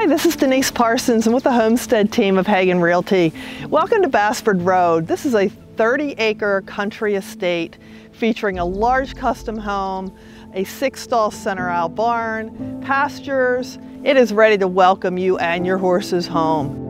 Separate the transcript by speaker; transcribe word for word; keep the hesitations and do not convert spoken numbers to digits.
Speaker 1: Hi, this is Denise Parsons and with the Homestead team of Hagen Realty. Welcome to Basford Road. This is a thirty acre country estate featuring a large custom home, a six stall center aisle barn, pastures. It is ready to welcome you and your horses home.